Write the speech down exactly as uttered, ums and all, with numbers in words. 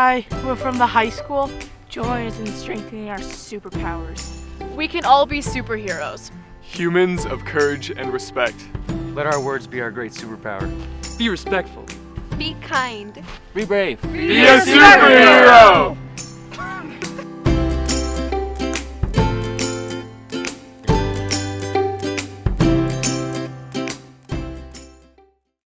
Hi, we're from the high school. Join us in strengthening our superpowers. We can all be superheroes. Humans of courage and respect. Let our words be our great superpower. Be respectful. Be kind. Be brave. Be a superhero!